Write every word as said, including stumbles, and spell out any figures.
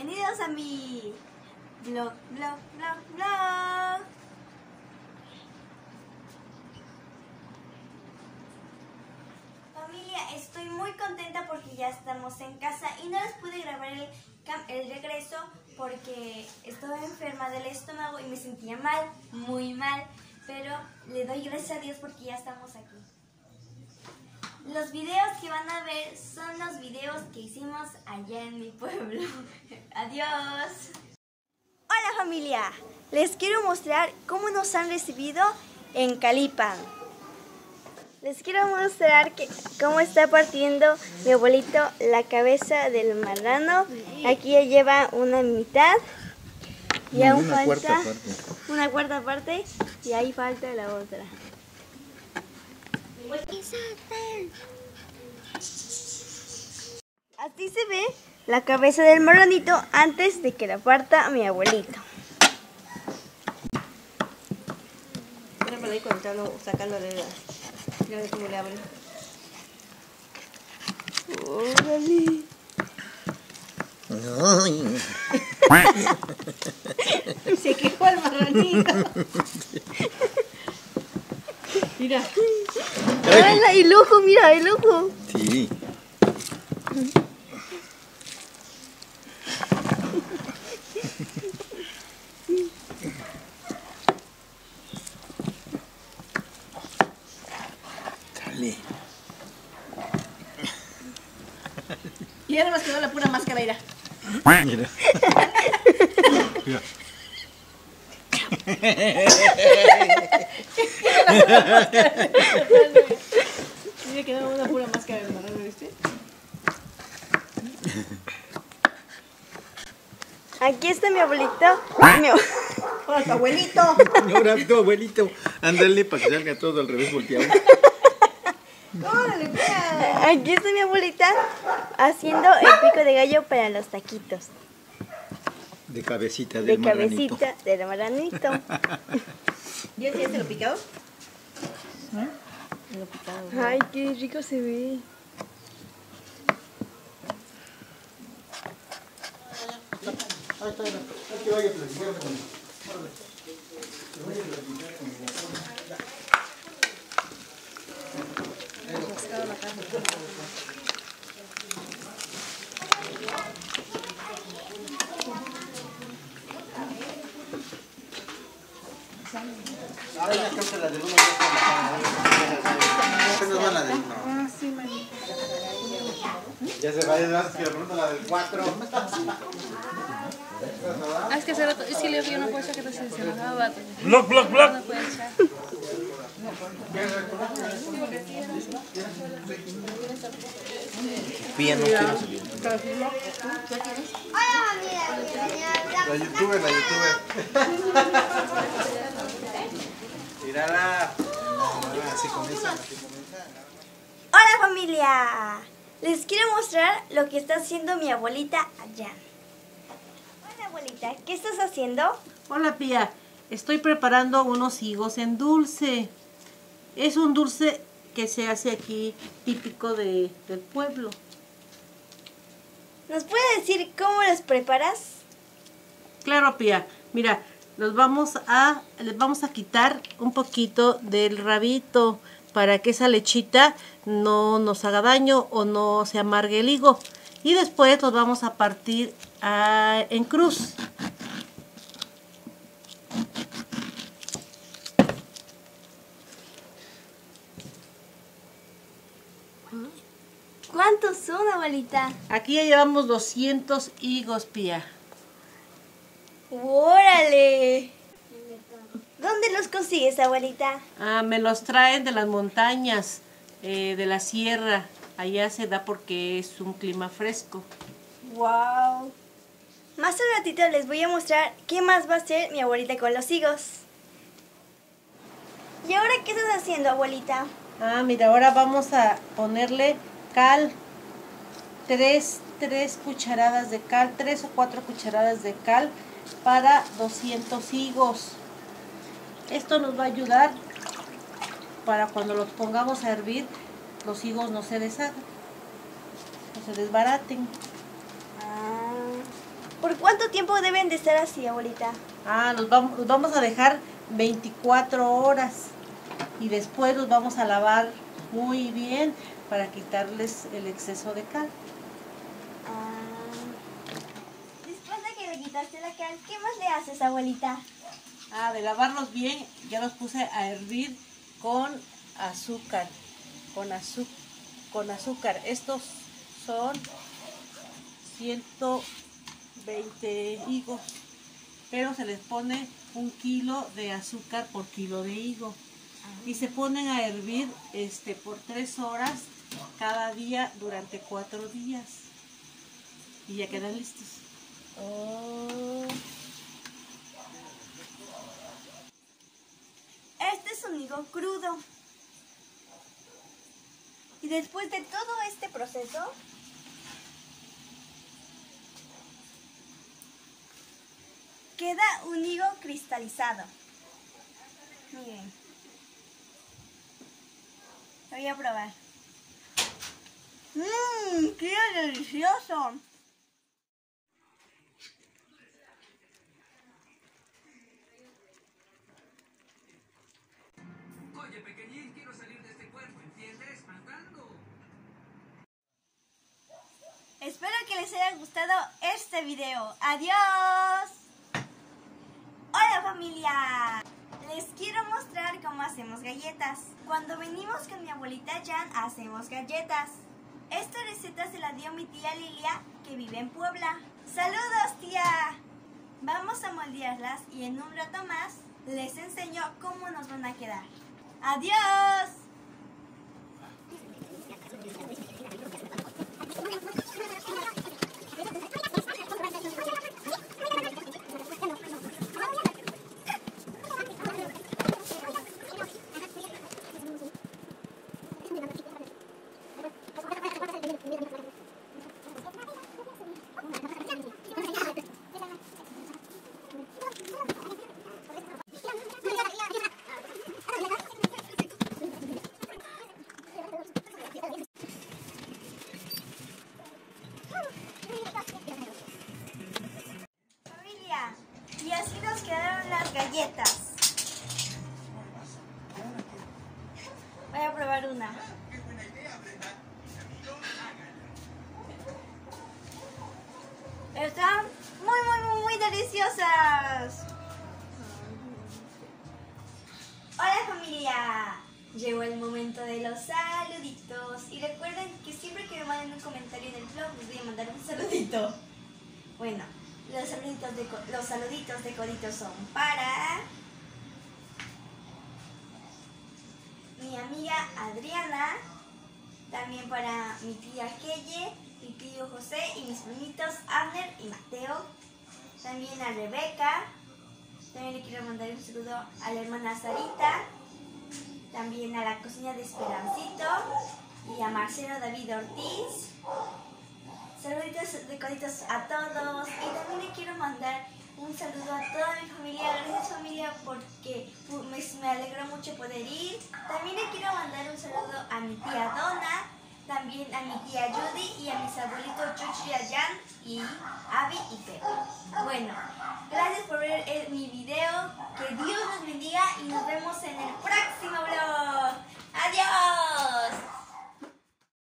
Bienvenidos a mi vlog, vlog, vlog, vlog. Familia, estoy muy contenta porque ya estamos en casa y no les pude grabar el, el regreso porque estaba enferma del estómago y me sentía mal, muy mal, pero le doy gracias a Dios porque ya estamos aquí. Los videos que van a ver son los videos que hicimos allá en mi pueblo. Adiós. Hola familia, les quiero mostrar cómo nos han recibido en Calipan. Les quiero mostrar que, cómo está partiendo mi abuelito la cabeza del marrano. Aquí ya lleva una mitad y no, aún una falta cuarta parte. una cuarta parte y ahí falta la otra. Así se ve la cabeza del marranito antes de que la parta mi abuelito. Mira por ahí contando, sacando de la... Mira cómo le abre. ¡Órale! Se quejó el marranito. Mira. ¡Hala! El ojo, mira, el ojo. Sí. Dale. Y ahora nos quedó la pura máscara, mira. Mira. Mira. Mira, quedó una pura máscara de marrano, ¿viste? Aquí está mi abuelito. Mi ab- Hola, tu abuelito. Ahora tu abuelito. Ándale para que salga todo al revés volteado. Órale, mira. Aquí está mi abuelita haciendo el pico de gallo para los taquitos. De cabecita del De marranito. cabecita del marranito. ¿Ya se lo picado? ¿Eh? Lo picado. Ay, qué rico se ve. Ahora ya creo que la del uno ya está la apenas va la del uno. Ah, sí, manito. Ya se va a dar que de pronto la del cuatro. Ah, es que hace rato, es que Leo, yo no puedo echar que te se enojaba. Block, block, block. No puedo echar. Pía no quiero subir. La youtuber, la youtuber. Mírala. Así comienza, así comienza. Hola familia, les quiero mostrar lo que está haciendo mi abuelita allá. Hola abuelita, ¿qué estás haciendo? Hola, Pía. Estoy preparando unos higos en dulce. Es un dulce que se hace aquí típico de, del pueblo. ¿Nos puede decir cómo los preparas? Claro, Pía. Mira, los vamos a, les vamos a quitar un poquito del rabito para que esa lechita no nos haga daño o no se amargue el higo. Y después los vamos a partir a, en cruz. ¿Cuántos son, abuelita? Aquí ya llevamos doscientos higos, Pía. ¡Órale! ¿Dónde los consigues, abuelita? Ah, me los traen de las montañas, eh, de la sierra. Allá se da porque es un clima fresco. ¡Wow! Más un ratito les voy a mostrar qué más va a hacer mi abuelita con los higos. ¿Y ahora qué estás haciendo, abuelita? Ah, mira, ahora vamos a ponerle cal. Tres, tres cucharadas de cal, tres o cuatro cucharadas de cal para doscientos higos. Esto nos va a ayudar para cuando los pongamos a hervir, los higos no se deshagan, no se desbaraten. Ah, ¿por ¿Por cuánto tiempo deben de estar así, abuelita? Ah, los vamos, los vamos a dejar veinticuatro horas y después los vamos a lavar muy bien para quitarles el exceso de cal. Ah, después de que le quitaste la cal, ¿qué más le haces, abuelita? Ah, de lavarlos bien, ya los puse a hervir con azúcar, con, azu con azúcar. Estos son ciento veinte higos, pero se les pone un kilo de azúcar por kilo de higo. Y se ponen a hervir este, por tres horas cada día durante cuatro días. Y ya quedan listos. Oh. Este es un higo crudo. Y después de todo este proceso, queda un higo cristalizado. Miren. Lo voy a probar. ¡Mmm! ¡Qué delicioso! Oye, pequeñín, quiero salir de este cuerpo, ¿entiendes? Mandando. Espero que les haya gustado este video. ¡Adiós! ¡Hola, familia! Les quiero mostrar cómo hacemos galletas. Cuando venimos con mi abuelita Jan, hacemos galletas. Esta receta se la dio mi tía Lilia, que vive en Puebla. ¡Saludos, tía! Vamos a moldearlas y en un rato más les enseño cómo nos van a quedar. ¡Adiós! Familia, y así nos quedaron las galletas. Voy a probar una. Están muy, muy, muy, muy deliciosas. Hola, familia. Llegó el momento de los saluditos. Y recuerden que siempre que me manden un comentario en el blog les voy a mandar un saludito. Bueno, los saluditos de, los saluditos de coditos son para mi amiga Adriana, también para mi tía Keye, mi tío José y mis primitos Abner y Mateo, también a Rebeca, también le quiero mandar un saludo a la hermana Sarita, también a la cocina de Esperancito y a Marcelo David Ortiz. Saluditos de coditos a todos y también le quiero mandar un saludo a toda mi familia. Gracias, familia, porque me, me alegró mucho poder ir. También le quiero mandar un saludo a mi tía Donna, también a mi tía Judy y a mis abuelitos Chuchi, Jan y Abby y Pepe. Bueno, gracias por ver mi video, que Dios los bendiga y nos vemos en el próximo vlog.